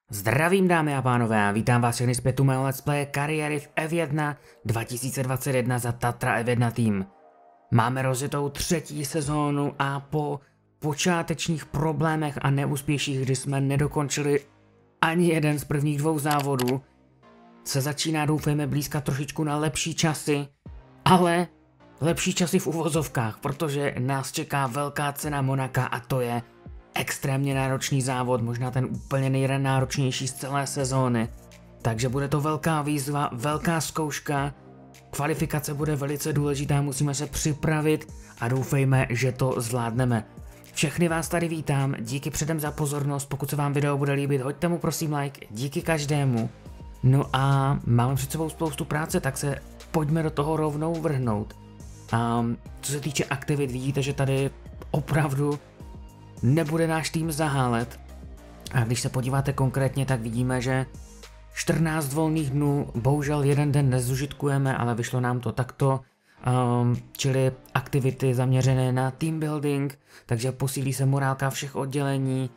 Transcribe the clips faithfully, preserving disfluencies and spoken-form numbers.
Zdravím dámy a pánové a vítám vás všechny zpět u mého let's play kariéry v F jedna dva tisíce dvacet jedna za Tatra F jedna tým. Máme rozjetou třetí sezónu a po počátečních problémech a neúspěších, kdy jsme nedokončili ani jeden z prvních dvou závodů, se začíná doufejme blízkat trošičku na lepší časy, ale lepší časy v uvozovkách, protože nás čeká velká cena Monaka a to je extrémně náročný závod, možná ten úplně nejnáročnější z celé sezóny. Takže bude to velká výzva, velká zkouška, kvalifikace bude velice důležitá, musíme se připravit a doufejme, že to zvládneme. Všechny vás tady vítám, díky předem za pozornost, pokud se vám video bude líbit, hoďte mu prosím like, díky každému. No a máme před sebou spoustu práce, tak se pojďme do toho rovnou vrhnout. A co se týče aktivit, vidíte, že tady opravdu nebude náš tým zahálet. A když se podíváte konkrétně, tak vidíme, že čtrnáct volných dnů, bohužel jeden den nezužitkujeme, ale vyšlo nám to takto, um, čili aktivity zaměřené na team building, takže posílí se morálka všech oddělení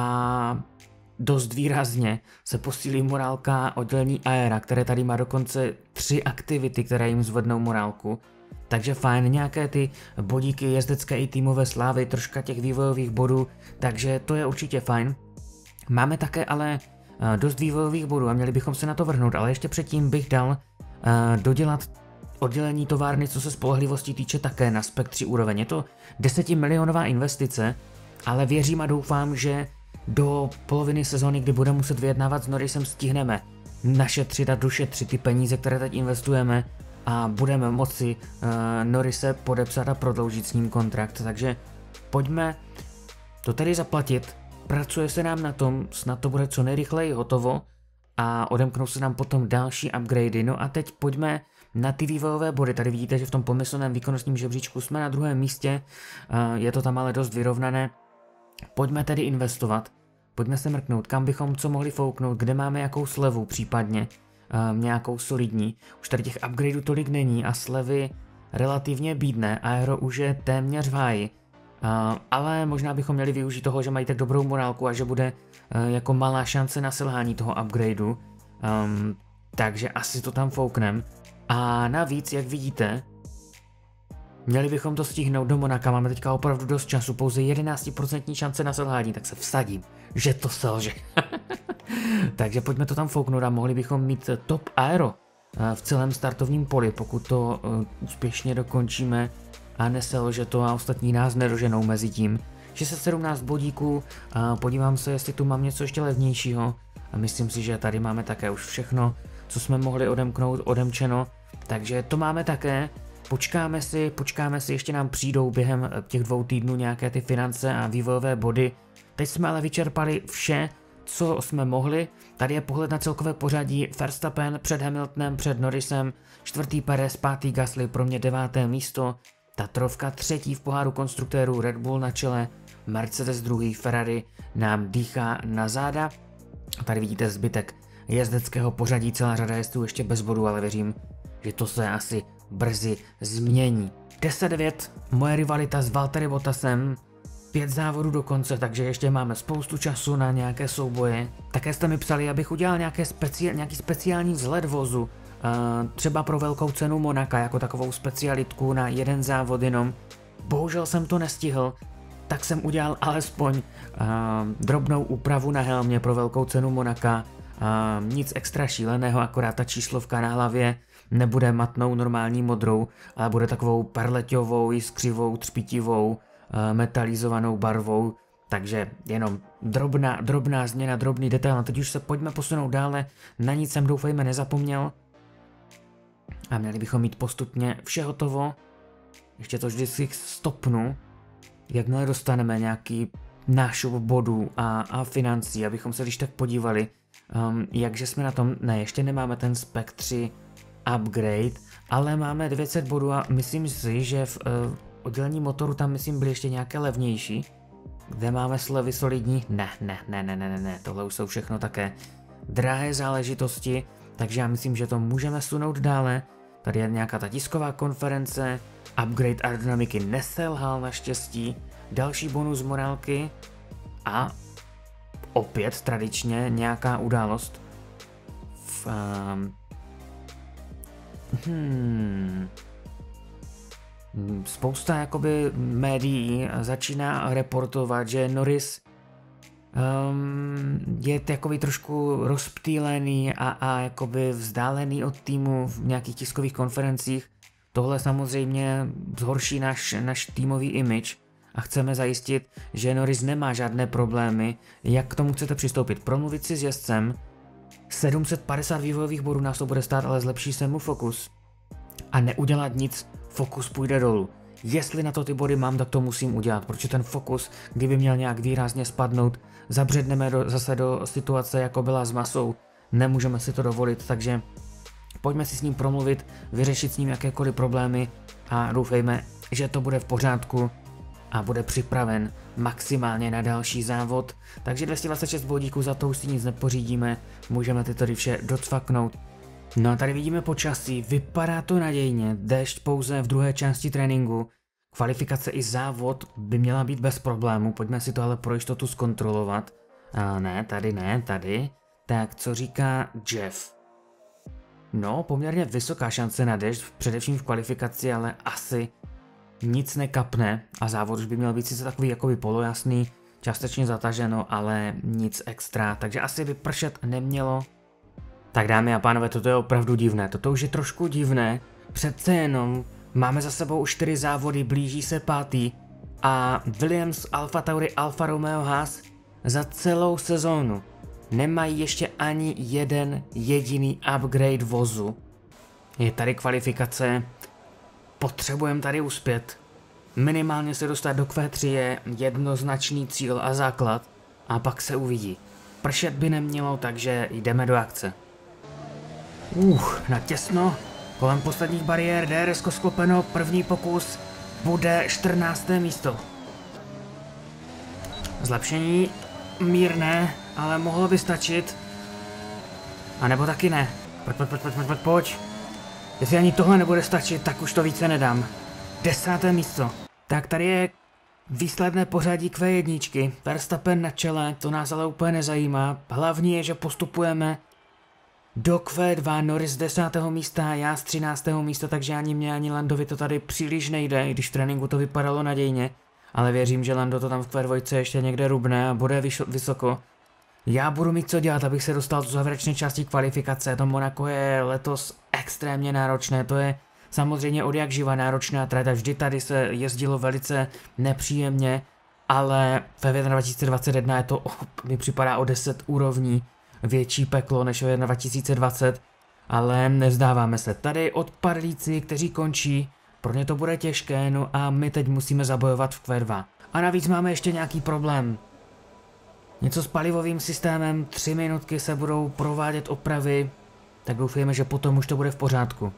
a dost výrazně se posílí morálka oddělení Aera, které tady má dokonce tři aktivity, které jim zvednou morálku. Takže fajn, nějaké ty bodíky jezdecké i týmové slávy, troška těch vývojových bodů, takže to je určitě fajn. Máme také ale uh, dost vývojových bodů a měli bychom se na to vrhnout, ale ještě předtím bych dal uh, dodělat oddělení továrny, co se spolehlivosti týče také na spek tři úroveň. Je to desetimilionová investice, ale věřím a doufám, že do poloviny sezóny, kdy budeme muset vyjednávat s Norrisem, stihneme našetřit a došetřit ty peníze, které teď investujeme, a budeme moci uh, Norrise podepsat a prodloužit s ním kontrakt, takže pojďme to tedy zaplatit, pracuje se nám na tom, snad to bude co nejrychleji hotovo a odemknou se nám potom další upgradey. No a teď pojďme na ty vývojové body, tady vidíte, že v tom pomyslném výkonnostním žebříčku jsme na druhém místě, uh, je to tam ale dost vyrovnané, pojďme tedy investovat, pojďme se mrknout, kam bychom co mohli fouknout, kde máme jakou slevu případně. Um, nějakou solidní. Už tady těch upgradeů tolik není a slevy relativně bídné, Aero už je téměř v háji. Uh, ale možná bychom měli využít toho, že mají tak dobrou morálku a že bude uh, jako malá šance na selhání toho upgradeu. Um, takže asi to tam fouknem. A navíc, jak vidíte, měli bychom to stihnout do Monaka, máme teďka opravdu dost času, pouze jedenáct procent šance na selhání, tak se vsadím, že to selže. Takže pojďme to tam fouknout a mohli bychom mít top aero v celém startovním poli, pokud to uh, úspěšně dokončíme a neselže to a ostatní nás nedoženou mezi tím. šest set sedmnáct bodíků, uh, podívám se, jestli tu mám něco ještě levnějšího a myslím si, že tady máme také už všechno, co jsme mohli odemknout, odemčeno, takže to máme také. Počkáme si, počkáme si, ještě nám přijdou během těch dvou týdnů nějaké ty finance a vývojové body. Teď jsme ale vyčerpali vše, co jsme mohli. Tady je pohled na celkové pořadí: Verstappen před Hamiltonem, před Norrisem, čtvrtý Perez, pátý Gasly, pro mě deváté místo, Tatrovka třetí v poháru konstruktérů, Red Bull na čele, Mercedes druhý, Ferrari nám dýchá na záda. Tady vidíte zbytek jezdeckého pořadí, celá řada jezdců ještě bez bodů, ale věřím, že to se asi brzy změní. deset devět, moje rivalita s Valtteri Bottasem, pět závodů do konce, takže ještě máme spoustu času na nějaké souboje. Také jste mi psali, abych udělal nějaké speci nějaký speciální vzhled vozu, uh, třeba pro velkou cenu Monaka, jako takovou specialitku na jeden závod jenom. Bohužel jsem to nestihl, tak jsem udělal alespoň uh, drobnou úpravu na helmě pro velkou cenu Monaka. Uh, nic extra šíleného, akorát ta číslovka na hlavě nebude matnou normální modrou, ale bude takovou perleťovou, jiskřivou, třpitivou, metalizovanou barvou, takže jenom drobná, drobná změna, drobný detail. A teď už se pojďme posunout dále, na nic jsem doufejme nezapomněl a měli bychom mít postupně vše hotovo. Ještě to vždycky stopnu, jakmile dostaneme nějaký nášup bodů a, a financí, abychom se když tak podívali, um, jakže jsme na tom. Ne, ještě nemáme ten spek tři upgrade, ale máme devět set bodů a myslím si, že v uh, oddělení motoru tam myslím byly ještě nějaké levnější, kde máme slevy solidní. Ne, ne, ne, ne, ne, ne, tohle už jsou všechno také drahé záležitosti, takže já myslím, že to můžeme sunout dále. Tady je nějaká ta tisková konference, upgrade aerodynamiky neselhal naštěstí, další bonus morálky a opět tradičně nějaká událost v, um, hmm, spousta jakoby médií začíná reportovat, že Norris um, je jakoby trošku rozptýlený a, a jakoby vzdálený od týmu v nějakých tiskových konferencích. Tohle samozřejmě zhorší náš, náš týmový image a chceme zajistit, že Norris nemá žádné problémy. Jak k tomu chcete přistoupit? Promluvit si s jezdcem, sedm set padesát vývojových bodů nás to bude stát, ale zlepší se mu fokus a neudělat nic, fokus půjde dolů. Jestli na to ty body mám, tak to musím udělat, protože ten fokus, kdyby měl nějak výrazně spadnout, zabředneme do, zase do situace, jako byla s Masou, nemůžeme si to dovolit, takže pojďme si s ním promluvit, vyřešit s ním jakékoliv problémy a doufejme, že to bude v pořádku a bude připraven maximálně na další závod. Takže dvě stě dvacet šest bodíků, za to už si nic nepořídíme, můžeme ty tady vše docvaknout. No a tady vidíme počasí, vypadá to nadějně, déšť pouze v druhé části tréninku, kvalifikace i závod by měla být bez problému, pojďme si to ale pro jistotu zkontrolovat. A ne, tady ne, tady. Tak co říká Jeff? No, poměrně vysoká šance na déšť, především v kvalifikaci, ale asi nic nekapne a závod už by měl být sice takový jakoby polojasný, částečně zataženo, ale nic extra, takže asi by pršet nemělo. Tak dámy a pánové, toto je opravdu divné, toto už je trošku divné, přece jenom máme za sebou už čtyři závody, blíží se pátý a Williams, Alfa Tauri, Alfa Romeo Haas za celou sezónu nemají ještě ani jeden jediný upgrade vozu. Je tady kvalifikace, potřebujeme tady uspět. Minimálně se dostat do Q tři je jednoznačný cíl a základ a pak se uvidí. Pršet by nemělo, takže jdeme do akce. Uh, natěsno, kolem posledních bariér, D R S sklopeno, první pokus bude čtrnácté místo. Zlepšení mírné, ale mohlo by stačit. A nebo taky ne. Pojď, pojď, pojď, pojď, pojď, pojď. Jestli ani tohle nebude stačit, tak už to více nedám. Desáté místo. Tak tady je výsledné pořadí Q jedna. Verstappen na čele, to nás ale úplně nezajímá. Hlavní je, že postupujeme do Q dva, Norris z desátého místa, já z třináctého místa, takže ani mě, ani Landovi to tady příliš nejde, i když v tréninku to vypadalo nadějně. Ale věřím, že Lando to tam v Q dva ještě někde rubne a bude vysoko. Já budu mít co dělat, abych se dostal do závěrečné části kvalifikace. To Monaco je letos extrémně náročné, to je samozřejmě od jak živa náročná trať a vždy tady se jezdilo velice nepříjemně, ale ve dva tisíce dvacet jedna je to, mi připadá o deset úrovní větší peklo než ve dva tisíce dvacet, ale nezdáváme se. Tady odpadlíci, kteří končí, pro ně to bude těžké, no a my teď musíme zabojovat v Q dva. A navíc máme ještě nějaký problém. Něco s palivovým systémem, tři minutky se budou provádět opravy, tak doufujeme, že potom už to bude v pořádku.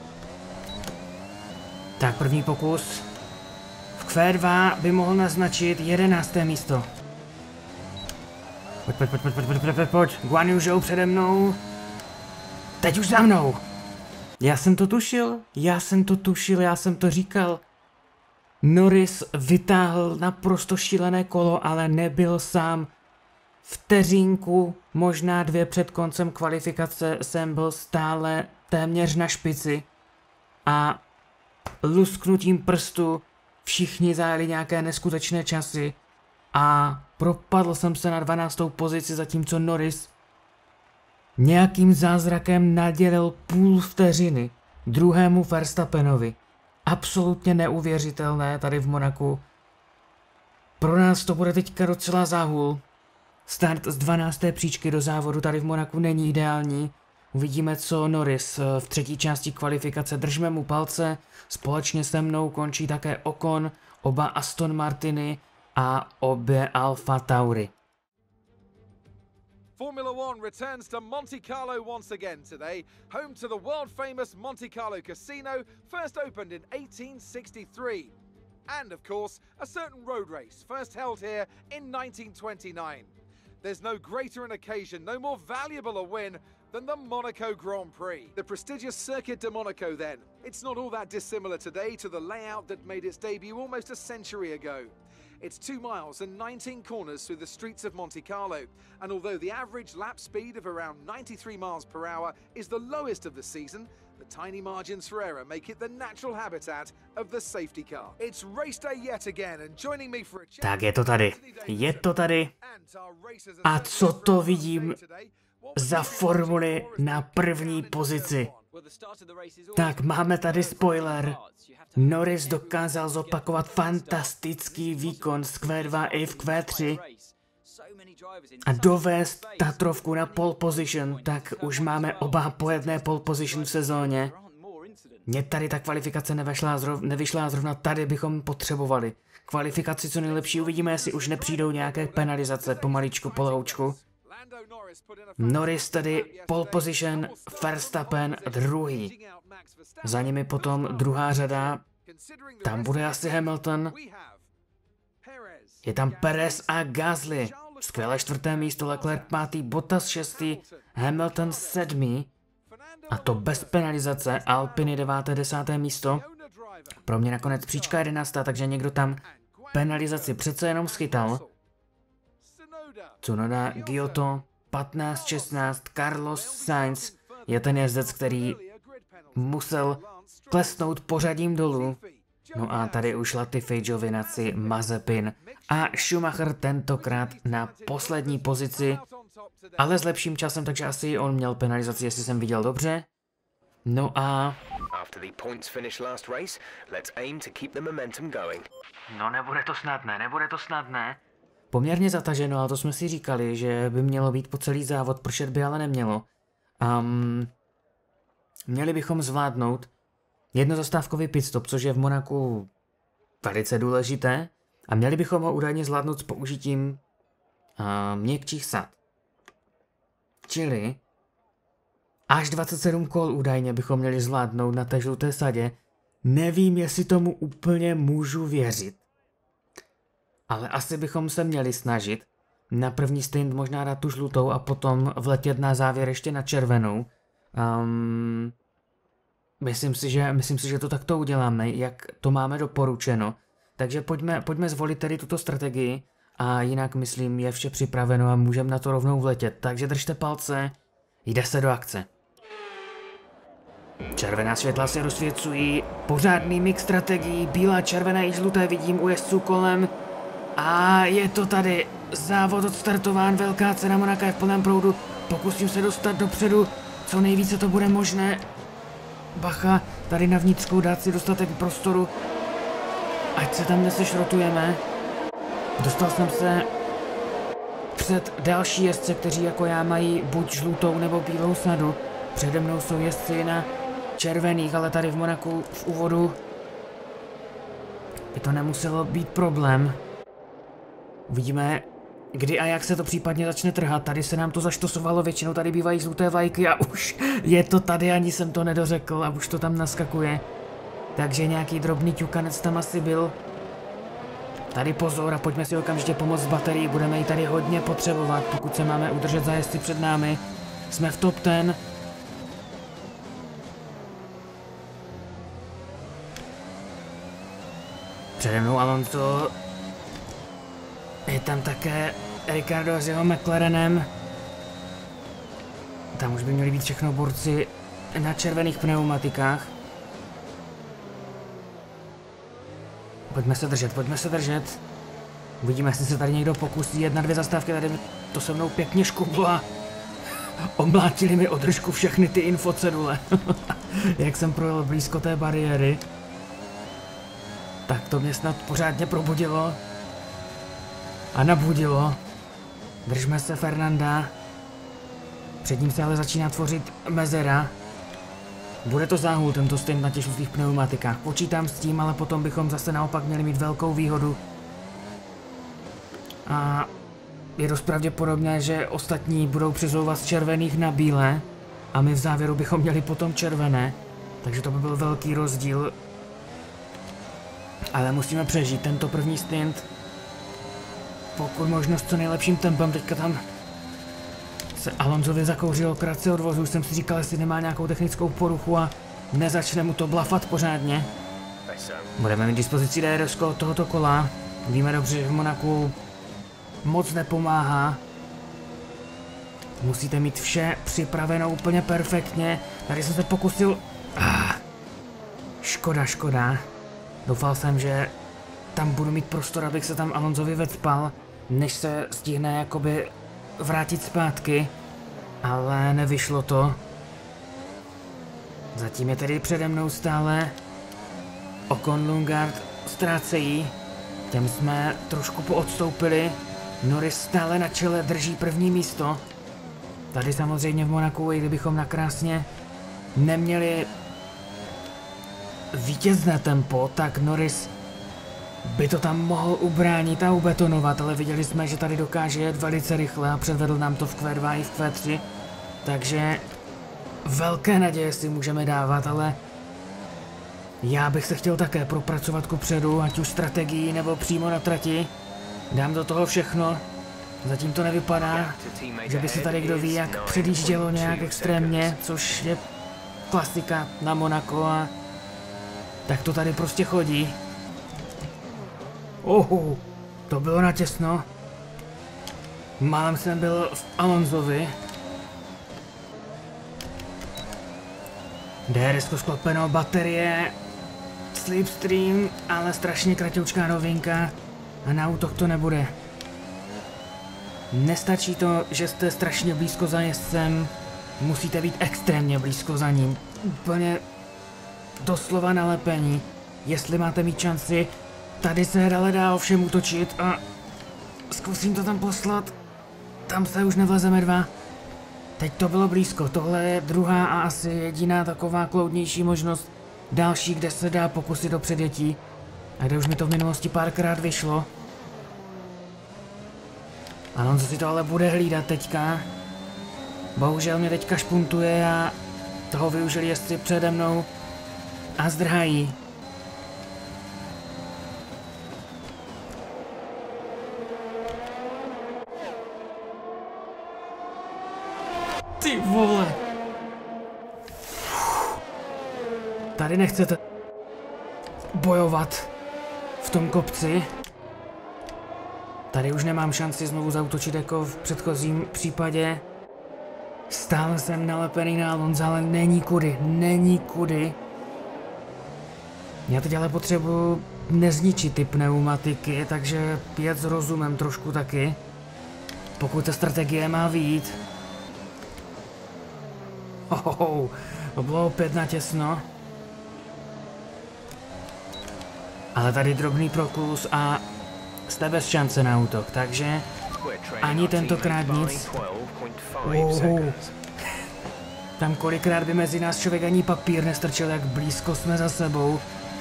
Tak první pokus. V Q dva by mohl naznačit jedenácté místo. Pojď, pojď, pojď, pojď, pojď, pojď, pojď, pojď, Guan Yu Zhou přede mnou. Teď už za mnou. Já jsem to tušil, já jsem to tušil, já jsem to říkal. Norris vytáhl naprosto šílené kolo, ale nebyl sám. Vteřinku, možná dvě před koncem kvalifikace jsem byl stále téměř na špici a lusknutím prstu všichni zajeli nějaké neskutečné časy a propadl jsem se na dvanáctou pozici, zatímco Norris nějakým zázrakem nadělil půl vteřiny druhému Verstappenovi. Absolutně neuvěřitelné tady v Monaku. Pro nás to bude teďka docela záhul. Start z dvanácté příčky do závodu tady v Monaku není ideální. Uvidíme, co Norris v třetí části kvalifikace. Držme mu palce. Společně se mnou končí také Ocon, oba Aston Martiny a obě Alfa Tauri. Formula One returns to Monte Carlo once again today, home to the world-famous Monte Carlo Casino, first opened in eighteen sixty-three. And, of course, a certain road race, first held here in nineteen twenty-nine. There's no greater an occasion, no more valuable a win than the Monaco Grand Prix. The prestigious Circuit de Monaco, then. It's not all that dissimilar today to the layout that made its debut almost a century ago. It's two miles and nineteen corners through the streets of Monte Carlo, and although the average lap speed of around ninety-three miles per hour is the lowest of the season, the tiny margins for error make it the natural habitat of the safety car. It's race day yet again, and joining me for a chat. Tak je to tady. Je to tady. A co to vidím za formuli na první pozici? Tak máme tady spoiler. Norris dokázal zopakovat fantastický výkon z Q dva i v Q tři a dovést Tatrovku na pole position, tak už máme oba po jedné pole position v sezóně. Mně tady ta kvalifikace nevyšla, zrov, nevyšla zrovna tady bychom potřebovali. Kvalifikaci co nejlepší, uvidíme, jestli už nepřijdou nějaké penalizace pomaličku, polehoučku. Norris tedy pole position, Verstappen druhý. Za nimi potom druhá řada, tam bude asi Hamilton. Je tam Perez a Gasly. Skvělé čtvrté místo, Leclerc pátý, Bottas šestý, Hamilton sedmý. A to bez penalizace, Alpiny deváté, desáté místo. Pro mě nakonec příčka jedenáctá, takže někdo tam penalizaci přece jenom schytal. Tsunoda, Giotto, patnáct, šestnáct, Carlos Sainz je ten jezdec, který musel klesnout pořadím dolů. No a tady už Latifi, Giovinazzi, Mazepin a Schumacher tentokrát na poslední pozici, ale s lepším časem, takže asi on měl penalizaci, jestli jsem viděl dobře. No a... No nebude to snadné, nebude to snadné. Poměrně zataženo, ale to jsme si říkali, že by mělo být po celý závod, pršet by ale nemělo. Um, měli bychom zvládnout jednozastávkový pitstop, což je v Monaku velice důležité, a měli bychom ho údajně zvládnout s použitím uh, měkčích sad. Čili až dvacet sedm kol údajně bychom měli zvládnout na té žluté sadě. Nevím, jestli tomu úplně můžu věřit. Ale asi bychom se měli snažit na první stint možná dát tu žlutou a potom vletět na závěr ještě na červenou. Um, myslím si, že, myslím si, že to takto uděláme, jak to máme doporučeno. Takže pojďme, pojďme zvolit tedy tuto strategii a jinak myslím je vše připraveno a můžeme na to rovnou vletět. Takže držte palce, jde se do akce. Červená světla se rozsvěcují, pořádný mix strategií, bílá, červené i žluté vidím u jezdců kolem. A je to tady, závod odstartován, velká cena Monaka je v plném proudu, pokusím se dostat dopředu, co nejvíce to bude možné. Bacha, tady na vnitřku dát si dostatek prostoru, ať se tam nesešrotujeme. Dostal jsem se před další jezdce, kteří jako já mají buď žlutou nebo bílou sadu. Přede mnou jsou jezdci na červených, ale tady v Monaku v úvodu by to nemuselo být problém. Uvidíme, kdy a jak se to případně začne trhat. Tady se nám to zaštosovalo, většinou tady bývají žluté vlajky a už je to tady, ani jsem to nedořekl a už to tam naskakuje. Takže nějaký drobný ťukanec tam asi byl. Tady pozor a pojďme si okamžitě pomoct s baterií, budeme ji tady hodně potřebovat, pokud se máme udržet za jezdci před námi. Jsme v top deset. Přede mnou Alonso. Je tam také Ricardo s jeho McLarenem. Tam už by měli být všechno borci na červených pneumatikách. Pojďme se držet, pojďme se držet. Uvidíme, jestli se tady někdo pokusí. Jedna, dvě zastávky, tady to se mnou pěkně škublo a omlátili mi o držku všechny ty infocedule. Jak jsem projel blízko té bariéry. Tak to mě snad pořádně probudilo. A nabudilo. Držme se Fernanda. Před ním se ale začíná tvořit mezera. Bude to záhul tento stint na těch žlutých pneumatikách. Počítám s tím, ale potom bychom zase naopak měli mít velkou výhodu. A je dost pravděpodobné, že ostatní budou přezouvat z červených na bílé. A my v závěru bychom měli potom červené. Takže to by byl velký rozdíl. Ale musíme přežít tento první stint. Pokud možno s co nejlepším tempem, teďka tam se Alonsovi zakouřilo krátce od vozu, už jsem si říkal, jestli nemá nějakou technickou poruchu a nezačne mu to blafat pořádně. Budeme mít dispozici D R S od tohoto kola. Víme dobře, že v Monaku moc nepomáhá. Musíte mít vše připraveno úplně perfektně. Tady jsem se pokusil... Ah, škoda, škoda. Doufal jsem, že tam budu mít prostor, abych se tam Alonsovi vecpal, než se stihne jakoby vrátit zpátky. Ale nevyšlo to. Zatím je tedy přede mnou stále Ocon, Lundgaard ztrácejí. Těm jsme trošku poodstoupili. Norris stále na čele drží první místo. Tady samozřejmě v Monaku, i kdybychom nakrásně neměli vítězné tempo, tak Norris by to tam mohl ubránit a ubetonovat, ale viděli jsme, že tady dokáže jet velice rychle a předvedl nám to v Q dva i v Q tři. Takže velké naděje si můžeme dávat, ale já bych se chtěl také propracovat kupředu, ať už strategii nebo přímo na trati. Dám do toho všechno. Zatím to nevypadá, že by se tady kdo ví jak předjíždělo nějak extrémně, což je klasika na Monaco a tak to tady prostě chodí. Ohu, to bylo natěsno. Málem jsem byl v Alonsovi. D R S sklopeno, baterie, slipstream, ale strašně kratoučká rovinka a na útok to nebude. Nestačí to, že jste strašně blízko za jezdcem, musíte být extrémně blízko za ním. Úplně doslova nalepení, jestli máte mít šanci. Tady se dále dá ovšem útočit a zkusím to tam poslat. Tam se už nevlezeme dva. Teď to bylo blízko, tohle je druhá a asi jediná taková kloudnější možnost. Další, kde se dá pokusit o předjetí. A kde už mi to v minulosti párkrát vyšlo. Alonso si to ale bude hlídat teďka. Bohužel mě teďka špuntuje a toho využili jezdci přede mnou a zdrhají. Ty vole. Tady nechcete bojovat v tom kopci. Tady už nemám šanci znovu zaútočit jako v předchozím případě. Stále jsem nalepený na Alonso, ale není kudy, není kudy. Já teď ale potřebuji nezničit ty pneumatiky, takže jet s rozumem trošku taky. Pokud ta strategie má vyjít. Ohoho, to bylo opět natěsno. Ale tady drobný proklus a jste bez šance na útok, takže ani tentokrát nic. Uhu. Tam kolikrát by mezi nás člověk ani papír nestrčil, jak blízko jsme za sebou.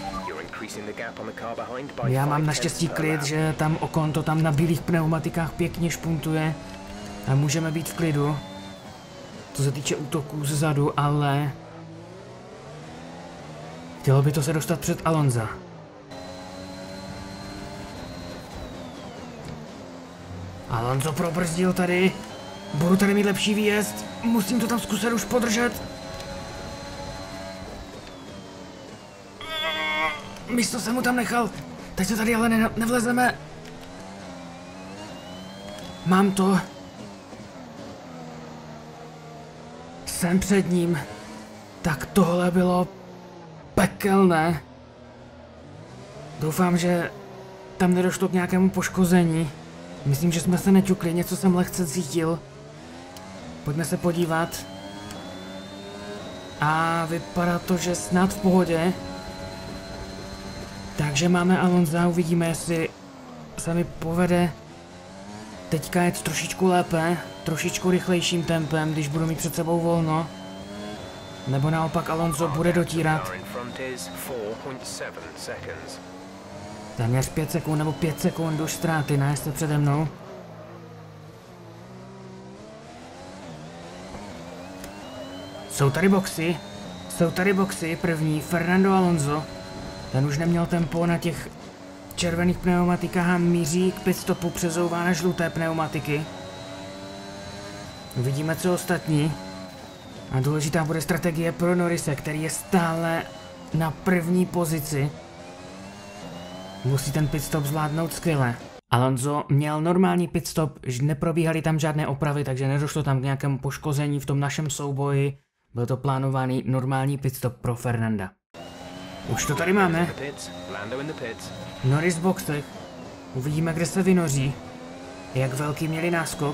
Já mám naštěstí klid, že tam Ocon to tam na bílých pneumatikách pěkně špuntuje a můžeme být v klidu. Co se týče útoků zezadu, ale chtělo by to se dostat před Alonsa. Alonso probrzdil tady. Budu tady mít lepší výjezd. Musím to tam zkusit už podržet. Místo jsem mu tam nechal. Teď se tady ale ne nevlezeme. Mám to. Jsem před ním. Tak tohle bylo pekelné. Doufám, že tam nedošlo k nějakému poškození. Myslím, že jsme se neťukli, něco jsem lehce cítil. Pojďme se podívat. A vypadá to, že snad v pohodě. Takže máme Alonsa, uvidíme, jestli se mi povede teďka jet trošičku lépe, trošičku rychlejším tempem, když budu mít před sebou volno. Nebo naopak Alonso bude dotírat. Téměř pět sekund nebo pět sekund už ztráty na jezdce přede mnou. Jsou tady boxy, jsou tady boxy, první Fernando Alonso. Ten už neměl tempo na těch červených pneumatikách a míří k pitstopu, přezouvá na žluté pneumatiky. Uvidíme, co ostatní. A důležitá bude strategie pro Norrise, který je stále na první pozici. musí ten pitstop zvládnout skvěle. Alonso měl normální pitstop, že neprobíhaly tam žádné opravy, takže nedošlo tam k nějakému poškození v tom našem souboji. Byl to plánovaný normální pitstop pro Fernanda. Už to tady máme. Norris v boxech. Uvidíme, kde se vynoří. Jak velký měli náskok.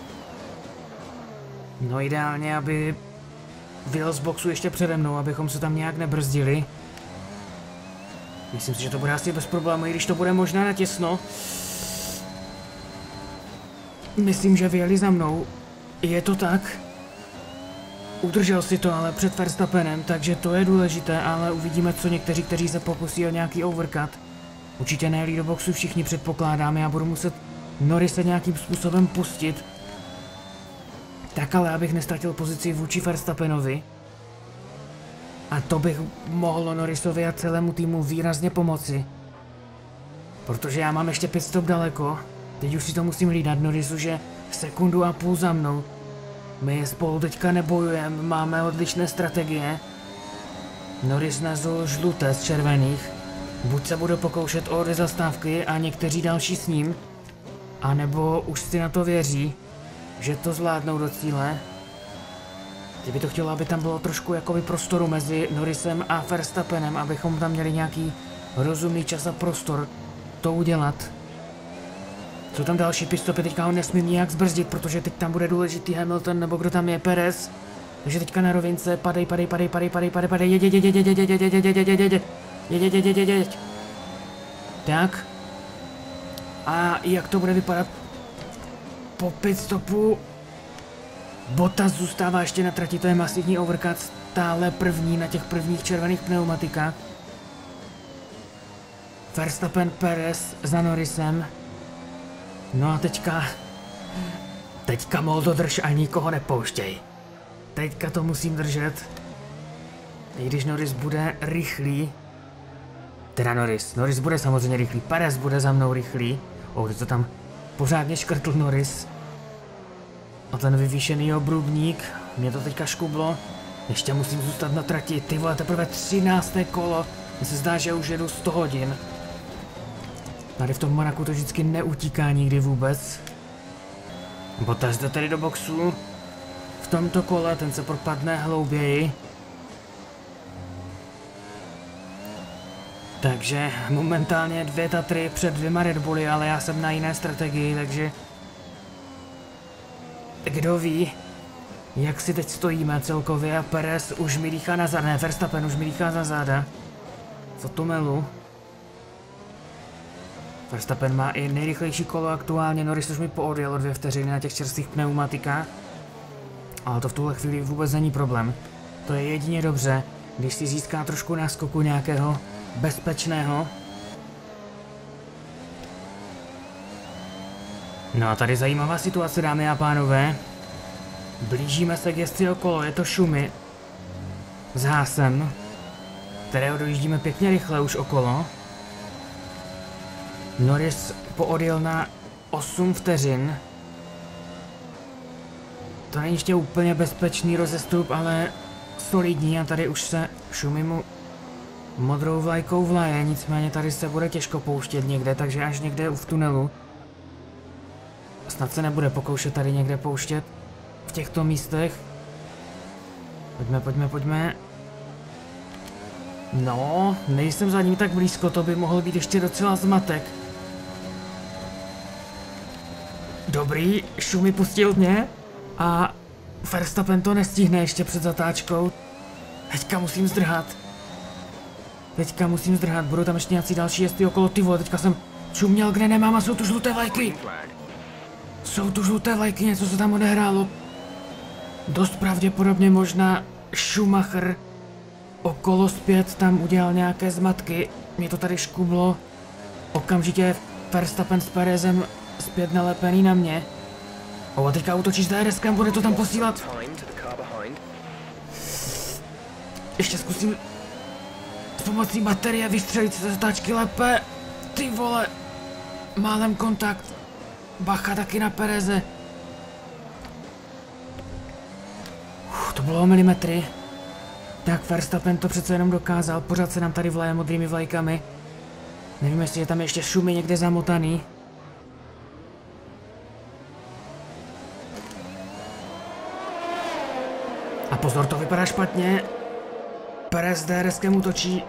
No ideálně, aby vyjel z boxu ještě přede mnou, abychom se tam nějak nebrzdili. Myslím si, že to bude asi bez problémů, i když to bude možná natěsno. Myslím, že vyjeli za mnou. Je to tak. Udržel si to ale před Verstappenem, takže to je důležité, ale uvidíme, co někteří, kteří se pokusí o nějaký overcut. Určitě nejeli do boxu všichni, předpokládám, já budu muset Norrise nějakým způsobem pustit. Tak ale, abych nestratil pozici vůči Verstappenovi. A to bych mohlo Norrisovi a celému týmu výrazně pomoci. Protože já mám ještě pitstop daleko. Teď už si to musím hlídat Norrisu, že sekundu a půl za mnou. My spolu teďka nebojujeme, máme odlišné strategie. Norris nazul žluté z červených. Buď se bude pokoušet o zastávky a někteří další s ním, anebo už si na to věří, že to zvládnou do cíle. Kdyby to chtělo, aby tam bylo trošku jakoby prostoru mezi Norrisem a Verstappenem, abychom tam měli nějaký rozumný čas a prostor to udělat. Jsou tam další pitstopy, teďka ho nesmím nijak zbrzdit, protože teď tam bude důležitý Hamilton, nebo kdo tam je, Perez. Takže teďka na rovince, padej, padej, padej, padej, padej, padej, padej, jeď, jeď, jeď, jeď, jeď, jeď, jeď, jeď, jeď, jeď, jeď, jeď, jeď, jeď, jeď, jeď. Tak. A jak to bude vypadat po pitstopu? Bottas zůstává ještě na trati, to je masivní overcut, stále první na těch prvních červených pneumatikách. Verstappen, Perez za Norrisem. No a teďka... Teďka Moldo drž a nikoho nepouštěj. Teďka to musím držet. I když Norris bude rychlý. Teda Norris. Norris bude samozřejmě rychlý. Perez bude za mnou rychlý. O, to tam pořádně škrtl Norris. A ten vyvýšený obrubník. Mě to teďka škublo. Ještě musím zůstat na trati. Ty vole, teprve třinácté kolo. Mně se zdá, že už jedu sto hodin. Tady v tom Monaku to vždycky neutíká nikdy vůbec. Bottas jde tady do boxu. V tomto kole ten se propadne hlouběji. Takže momentálně dvě Tatry před dvěma Red Bully, ale já jsem na jiné strategii, takže... Kdo ví, jak si teď stojíme celkově a Perez už mi dýchá na záda, ne, Verstappen už mi dýchá za záda. Co to melu? Verstappen má i nejrychlejší kolo aktuálně, Norris už mi poodjel dvě vteřiny na těch čerstvých pneumatikách. Ale to v tuhle chvíli vůbec není problém. To je jedině dobře, když si získá trošku náskoku nějakého bezpečného. No a tady zajímavá situace, dámy a pánové. Blížíme se k jezdci okolo, je to Schumi s Haasem, kterého dojíždíme pěkně rychle už okolo. Norris poodjel na osm vteřin. To není ještě úplně bezpečný rozestup, ale solidní a tady už se Schumi mu modrou vlajkou vlaje, nicméně tady se bude těžko pouštět někde, takže až někde v tunelu. Snad se nebude pokoušet tady někde pouštět v těchto místech. Pojďme, pojďme, pojďme. No, nejsem za ním tak blízko, to by mohl být ještě docela zmatek. Dobrý, Schumi pustil mě a Verstappen to nestihne ještě před zatáčkou. Teďka musím zdrhat. Teďka musím zdrhat, budou tam ještě nějací další jezdci okolo, ty vole, teďka jsem čuměl, kde nemám a jsou tu žluté vlajky. Jsou tu žluté vlajky, něco se tam odehrálo. Dost pravděpodobně možná Schumacher okolo zpět tam udělal nějaké zmatky. Mě to tady škublo. Okamžitě Verstappen s Perezem zpět nalepený na mě. O, a teďka útočí s D R S kem, bude to tam posílat. Ještě zkusím s pomocí baterie vystřelit se zatáčky lépe. Ty vole, málem kontakt. Bacha taky na Pereze. Uf, to bylo o milimetry. Tak Verstappen to přece jenom dokázal, pořád se nám tady vlaje modrými vlajkami. Nevím, jestli je tam ještě šumy někde zamotaný. A pozor, to vypadá špatně. Perez s DRSkem útočí.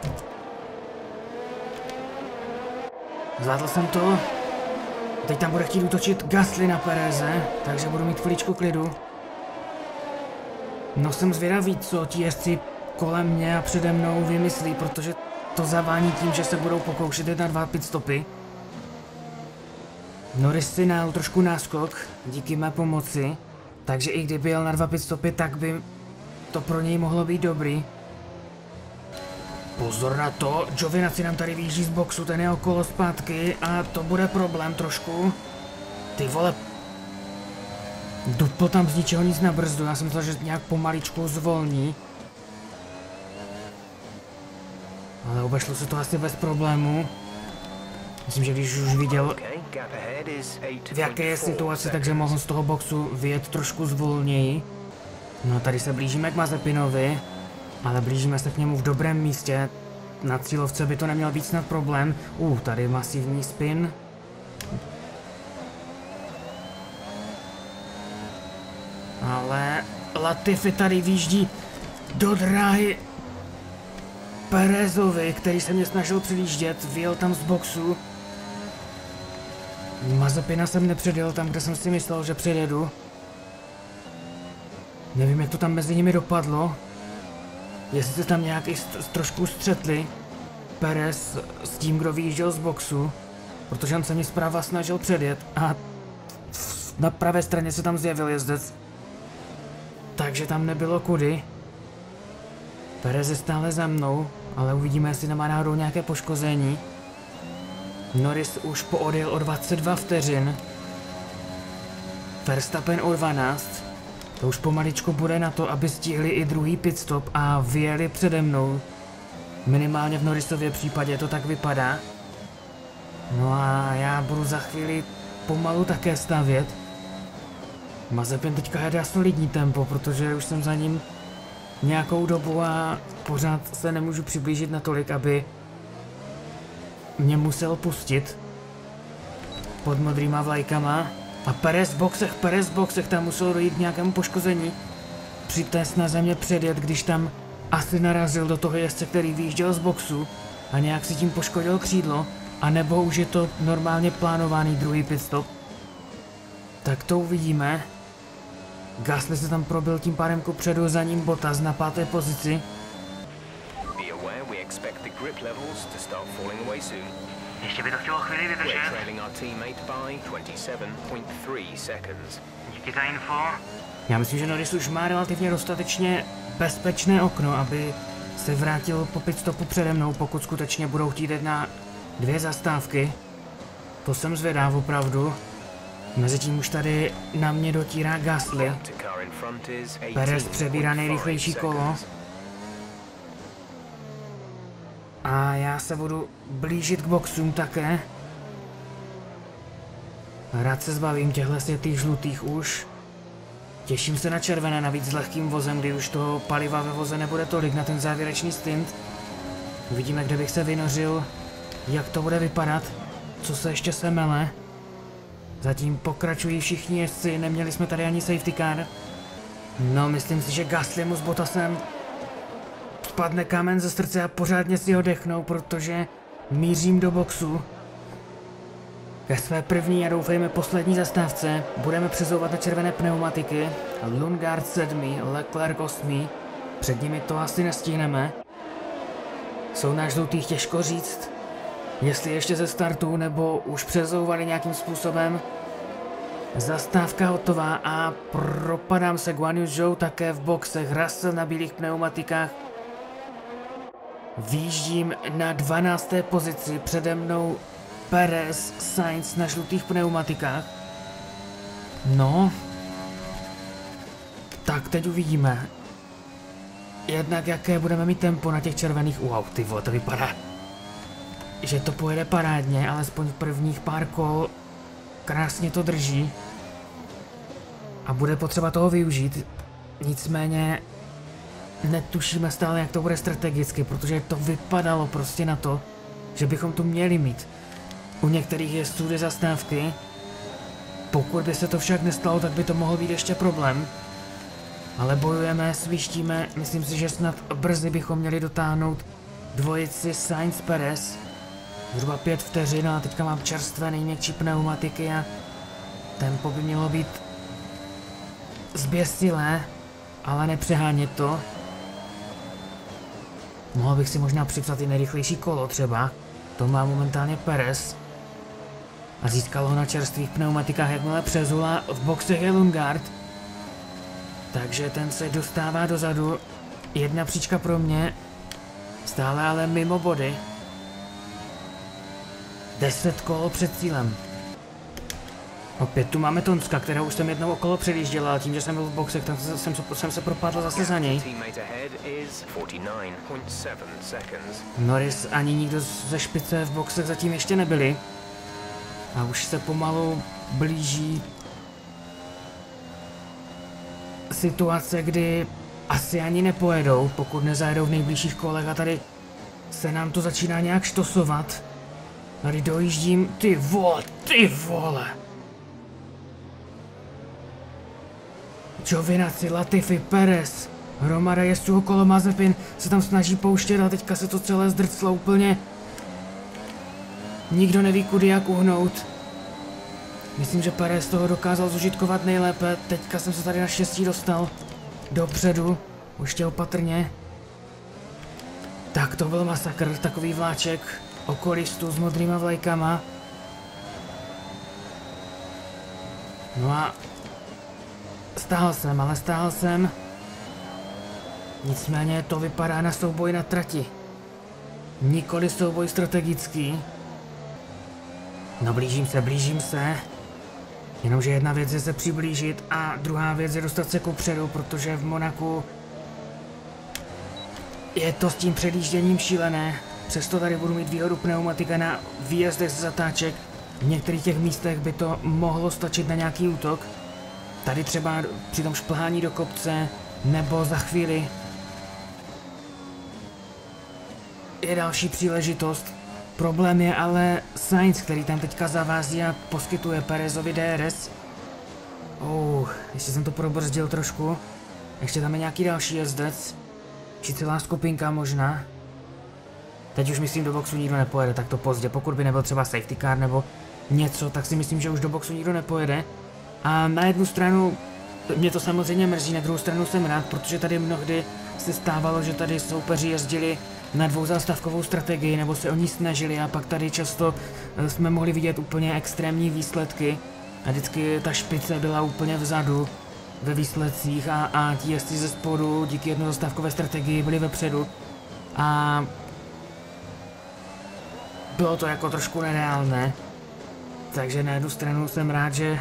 Zvládl jsem to. Teď tam bude chtít útočit Gasly na Pereze, takže budu mít chviličku klidu. No jsem zvědavý, co ti jezdci kolem mě a přede mnou vymyslí, protože to zavání tím, že se budou pokoušet jít na dva pitstopy. Norris si najel trošku náskok díky mé pomoci, takže i kdyby jel na dva pitstopy, tak by to pro něj mohlo být dobrý. Pozor na to, Giovinazzi nám tady vyjíždí z boxu, ten je okolo zpátky a to bude problém trošku. Ty vole, dupl tam z ničeho nic na brzdu, já jsem myslel, že nějak pomaličku zvolní. Ale obešlo se to asi bez problému. Myslím, že když už viděl, v jaké je situaci, takže mohl z toho boxu vyjet trošku zvolněji. No tady se blížíme k Mazepinovi, ale blížíme se k němu v dobrém místě. Na cílovce by to neměl být snad problém. Uh, tady masivní spin. Ale Latifi tady výjíždí do dráhy Perezovi, který se mě snažil předjíždět, vyjel tam z boxu. Mazepina jsem nepředjel tam, kde jsem si myslel, že předjedu. Nevím, jak to tam mezi nimi dopadlo. Jestli se tam nějak i trošku střetli Perez s tím, kdo vyjížděl z boxu, protože on se mě zprava snažil předjet a na pravé straně se tam zjevil jezdec. Takže tam nebylo kudy. Perez je stále za mnou, ale uvidíme, jestli nemá náhodou nějaké poškození. Norris už poodjel o dvacet dva vteřin. Verstappen o dvanáct. To už pomaličku bude na to, aby stihli i druhý pitstop a vyjeli přede mnou. Minimálně v Norrisově případě to tak vypadá. No a já budu za chvíli pomalu také stavět. Mazepin teďka jede solidní tempo, protože už jsem za ním nějakou dobu a pořád se nemůžu přiblížit natolik, aby mě musel pustit pod modrýma vlajkama. A Perez v boxech, Perez v boxech, tam muselo dojít k nějakému poškození. Při té snaze mě předjet, když tam asi narazil do toho jezdce, který vyjížděl z boxu a nějak si tím poškodil křídlo, anebo už je to normálně plánovaný druhý pitstop. Tak to uvidíme. Gasly se tam probil tím pádem kupředu, za ním Bottas na páté pozici. Ještě by to chtělo chvíli vydržet. Díky za info. Já myslím, že Norris už má relativně dostatečně bezpečné okno, aby se vrátil po pitstopu přede mnou, pokud skutečně budou chtít jít na dvě zastávky. To jsem zvědav opravdu. Mezitím už tady na mě dotírá Gasly. Perez přebírá nejrychlejší kolo. A já se budu blížit k boxům také. Rád se zbavím těchto světých žlutých už. Těším se na červené, navíc s lehkým vozem, kdy už toho paliva ve voze nebude tolik na ten závěrečný stint. Uvidíme, kde bych se vynořil, jak to bude vypadat, co se ještě semele. Zatím pokračují všichni jezdci, neměli jsme tady ani safety car. No, myslím si, že Gasly mu s Bottasem spadne kámen ze srdce a pořádně si ho dechnou, protože mířím do boxu. Ke své první a doufejme poslední zastávce budeme přezouvat na červené pneumatiky. Lundgaard sedmý, Leclerc osmý. Před nimi to asi nestihneme. Jsou na žlutých těžko říct, jestli ještě ze startu nebo už přezouvali nějakým způsobem. Zastávka hotová a propadám se. Guan Yu Zhou také v boxech, Russell na bílých pneumatikách. Výjíždím na dvanácté pozici, přede mnou Perez, Sainz na žlutých pneumatikách. No, tak teď uvidíme. Jednak jaké budeme mít tempo na těch červených. Wow, ty vole, to vypadá, že to pojede parádně, alespoň v prvních pár kol krásně to drží. A bude potřeba toho využít. Nicméně netušíme stále, jak to bude strategicky, protože to vypadalo prostě na to, že bychom tu měli mít u některých jezdců ty zastávky. Pokud by se to však nestalo, tak by to mohl být ještě problém. Ale bojujeme, svištíme, myslím si, že snad brzy bychom měli dotáhnout dvojici Sainz Perez. Zhruba pět vteřin, ale teďka mám čerstvé nejměkčí pneumatiky a tempo by mělo být zběsilé, ale nepřehánět to. Mohl bych si možná připsat i nejrychlejší kolo třeba, to má momentálně Perez. A získal ho na čerstvých pneumatikách, jakmile přezul a v boxech je Lundgaard. Takže ten se dostává dozadu, jedna příčka pro mě, stále ale mimo body. Deset kolo před cílem. Opět tu máme Tonska, kterého už jsem jednou okolo předjížděl, ale tím, že jsem byl v boxech, tak jsem, jsem se propadl zase za něj. Norris ani nikdo ze špice v boxech zatím ještě nebyli. A už se pomalu blíží situace, kdy asi ani nepojedou, pokud nezajedou v nejbližších kolech a tady se nám to začíná nějak štosovat. Tady dojíždím, ty vole, ty vole. Giovinazzi, Latifi, Perez, hromada jezdců okolo, Mazepin se tam snaží pouštět a teďka se to celé zdrclo úplně. Nikdo neví, kudy jak uhnout. Myslím, že Perez toho dokázal zužitkovat nejlépe, teďka jsem se tady naštěstí dostal dopředu, ještě opatrně. Tak to byl masakr, takový vláček okolistů s modrýma vlajkama. No a stáhl jsem, ale stáhl jsem. Nicméně to vypadá na souboj na trati. Nikoli souboj strategický. No blížím se, blížím se. Jenomže jedna věc je se přiblížit a druhá věc je dostat se kupředu, protože v Monaku je to s tím předjížděním šílené. Přesto tady budu mít výhodu pneumatika na výjezdech z zatáček. V některých těch místech by to mohlo stačit na nějaký útok. Tady třeba při tom šplhání do kopce, nebo za chvíli je další příležitost. Problém je ale Sainz, který tam teďka zavází a poskytuje Perezovi D R S. Uh, ještě jsem to probrzdil trošku. Ještě tam je nějaký další jezdec. Či celá skupinka možná. Teď už myslím, do boxu nikdo nepojede, tak to pozdě. Pokud by nebyl třeba safety car nebo něco, tak si myslím, že už do boxu nikdo nepojede. A na jednu stranu mě to samozřejmě mrzí, na druhou stranu jsem rád, protože tady mnohdy se stávalo, že tady soupeři jezdili na dvouzástavkovou strategii, nebo se o ní snažili a pak tady často jsme mohli vidět úplně extrémní výsledky a vždycky ta špice byla úplně vzadu ve výsledcích a, a ti jezdci ze spodu díky jednozástavkové strategii byli vepředu a bylo to jako trošku nereálné, takže na jednu stranu jsem rád, že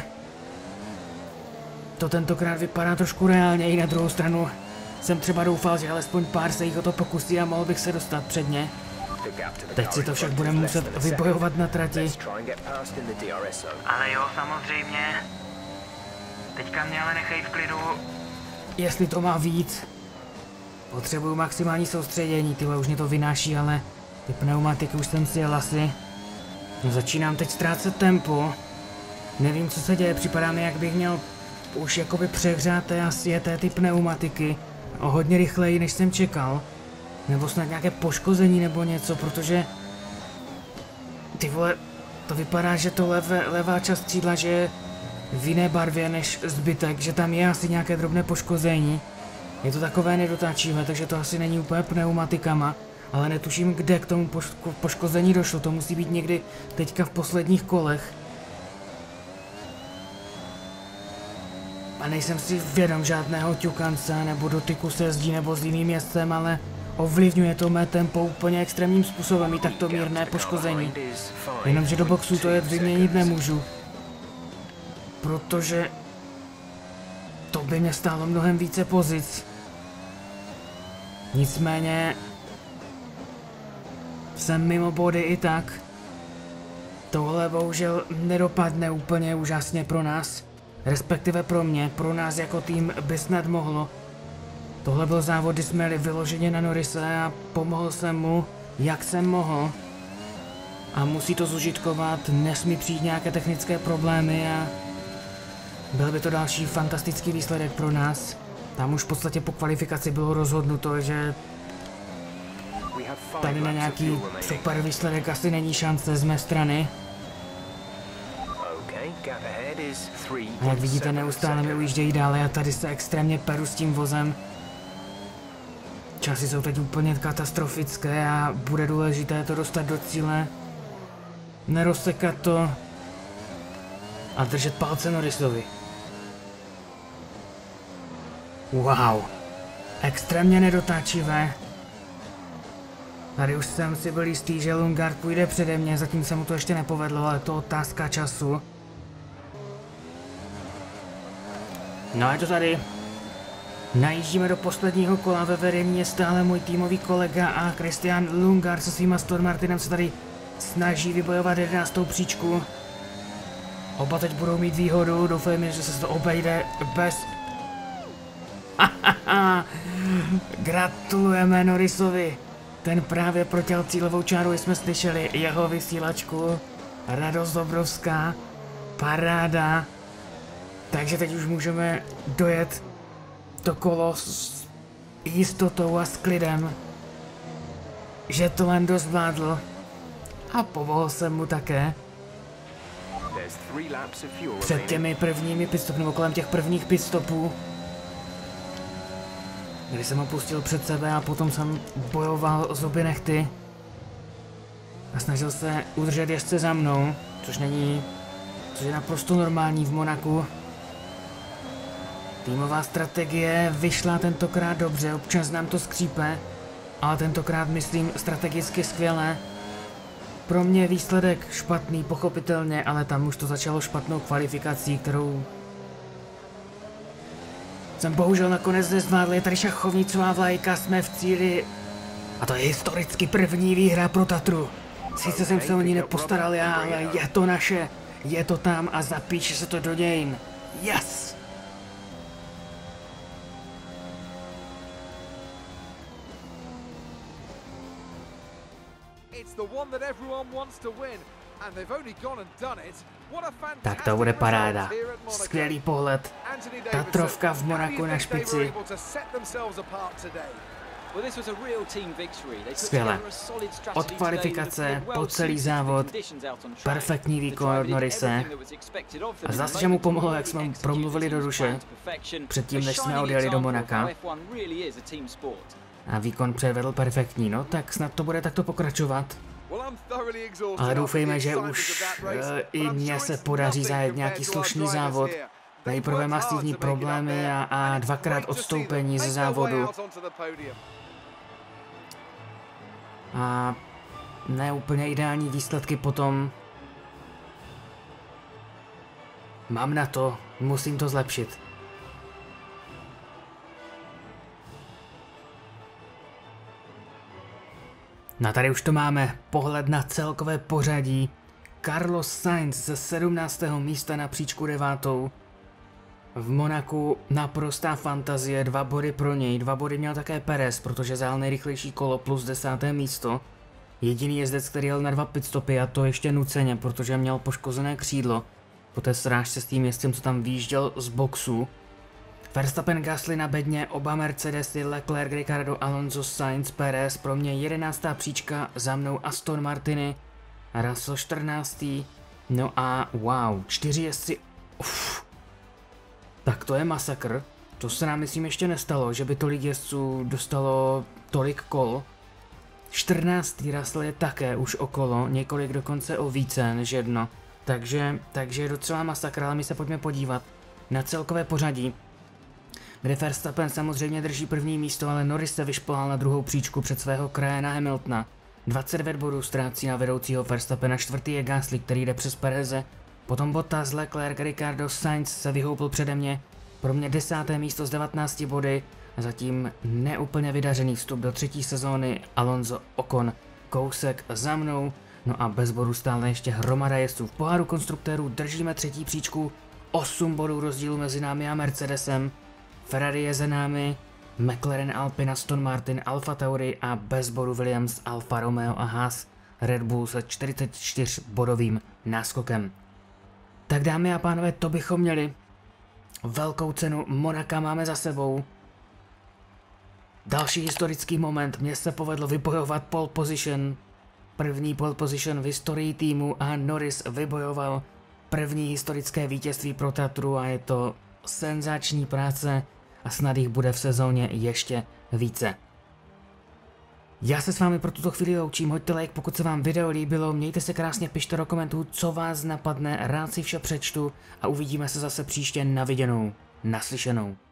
to tentokrát vypadá trošku reálně, i na druhou stranu jsem třeba doufal, že alespoň pár se jich o to pokusí a mohl bych se dostat před ně. Teď si to však budeme muset vybojovat na trati. Ale jo, samozřejmě. Teďka mě ale nechej v klidu. Jestli to má víc. Potřebuju maximální soustředění, tyhle už mě to vynáší, ale ty pneumatiky už jsem si jel asi. No, začínám teď ztrácet tempo. Nevím, co se děje, připadá mi, jak bych měl už jakoby přehřáté a sjeté ty pneumatiky. O hodně rychleji, než jsem čekal. Nebo snad nějaké poškození nebo něco, protože ty vole, to vypadá, že to levé, levá část křídla, že je v jiné barvě než zbytek, že tam je asi nějaké drobné poškození. Je to takové nedotáčivé, takže to asi není úplně pneumatikama, ale netuším, kde k tomu poško poškození došlo, to musí být někdy teďka v posledních kolech. A nejsem si vědom žádného ťukance nebo dotyku se zdí nebo s jiným jezdcem, ale ovlivňuje to mé tempo úplně extrémním způsobem i takto mírné poškození. Jenomže do boxu to je vyměnit nemůžu. Protože to by mě stálo mnohem více pozic. Nicméně jsem mimo body i tak. Tohle bohužel nedopadne úplně úžasně pro nás. Respektive pro mě, pro nás jako tým by snad mohlo. Tohle byl závod, kdy jsme jeli vyloženě na Norrise a pomohl jsem mu, jak jsem mohl. a musí to zužitkovat, nesmí přijít nějaké technické problémy a byl by to další fantastický výsledek pro nás. Tam už v podstatě po kvalifikaci bylo rozhodnuto, že tady na nějaký super výsledek asi není šance z mé strany. A jak vidíte, neustále mi ujíždějí dále a tady se extrémně peru s tím vozem. Časy jsou teď úplně katastrofické a bude důležité to dostat do cíle. Nerozsekat to a držet palce Norrisovi. Wow, extrémně nedotáčivé. Tady už jsem si byl jistý, že Lundgaard půjde přede mě, zatím se mu to ještě nepovedlo, ale to otázka času. No je to tady. Najíždíme do posledního kola, ve vedení je stále můj týmový kolega a Christian Lundgaard se svým Aston Martinem se tady snaží vybojovat jedenáctou příčku. Oba teď budou mít výhodu, doufejme, že se to obejde bez... Gratulujeme Norrisovi. Ten právě protěl cílovou čáru, jsme slyšeli jeho vysílačku. Radost obrovská. Paráda. Takže teď už můžeme dojet to kolo s jistotou a s klidem, že to Lando zvládl. A pomohl jsem mu také. Před těmi prvními pitstopy, nebo kolem těch prvních pitstopů, kdy jsem ho pustil před sebe a potom jsem bojoval zuby nehty a snažil se udržet jezdce za mnou, což není, což je naprosto normální v Monaku. Týmová strategie vyšla tentokrát dobře, občas nám to skřípe, ale tentokrát myslím strategicky skvěle. Pro mě výsledek špatný, pochopitelně, ale tam už to začalo špatnou kvalifikací, kterou jsem bohužel nakonec nezvládl. Je tady šachovnicová vlajka, jsme v cíli a to je historicky první výhra pro Tatru. Sice jsem se o ní nepostaral já, ale je to naše, je to tam a zapíše se to do dějin. Yes! Tak to bude paráda. Skvělý pohled. Tatrovka v Monaku na špici. Skvěle. Od kvalifikace po celý závod. Perfektní výkon od Norrise. A zase, že mu pomohlo, jak jsme promluvili do duše předtím, než jsme odjeli do Monaka. A výkon předvedl perfektní, no tak snad to bude takto pokračovat. Ale doufejme, že už uh, i mně se podaří zajet nějaký slušný závod. Nejprve masivní problémy a, a dvakrát odstoupení ze závodu. A ne úplně ideální výsledky potom. Mám na to, musím to zlepšit. No tady už to máme, pohled na celkové pořadí. Carlos Sainz ze sedmnáctého místa na příčku devátou. V Monaku naprostá fantazie, dva body pro něj, dva body měl také Perez, protože zajel nejrychlejší kolo plus desáté místo. Jediný jezdec, který jel na dva pitstopy a to ještě nuceně, protože měl poškozené křídlo. Po té srážce s tím jezdcem, co tam výjížděl z boxu. Verstappen, Gasly na bedně, oba Mercedesy, Leclerc, Ricciardo, Alonso, Sainz, Perez, pro mě jedenáctá příčka, za mnou Aston Martiny, Russell čtrnáctý. No a wow, čtyři jezdci, uf. Tak to je masakr, to se nám myslím ještě nestalo, že by tolik jezdců dostalo tolik kol. čtrnáctý Russell je také už okolo, několik dokonce o více než jedno, takže, takže je docela masakr, ale my se pojďme podívat na celkové pořadí, kde Verstappen samozřejmě drží první místo, ale Norris se vyšplhal na druhou příčku před svého krajána Hamiltona. dvacet devět bodů ztrácí na vedoucího Verstappena, čtvrtý je Gasly, který jde přes Pereze, potom Bottas, Leclerc, Ricciardo, Sainz se vyhoupil přede mě, pro mě desáté místo s devatenácti body, a zatím neúplně vydařený vstup do třetí sezóny Alonso, Ocon, kousek za mnou, no a bez bodů stále ještě hromada jezdců. V poháru konstruktérů držíme třetí příčku, osm bodů rozdílu mezi námi a Mercedesem, Ferrari je za námi, McLaren, Alpine, Aston Martin, Alfa Tauri a bez bodu Williams, Alfa Romeo a Haas. Red Bull se čtyřicet čtyři bodovým náskokem. Tak dámy a pánové, to bychom měli. Velkou cenu Monaka máme za sebou. Další historický moment, mně se povedlo vybojovat pole position. První pole position v historii týmu a Norris vybojoval první historické vítězství pro Tatru a je to senzační práce a snad jich bude v sezóně ještě více. Já se s vámi pro tuto chvíli loučím, hoďte like, pokud se vám video líbilo, mějte se krásně, pište do komentů, co vás napadne, rád si vše přečtu a uvidíme se zase příště na viděnou, naslyšenou.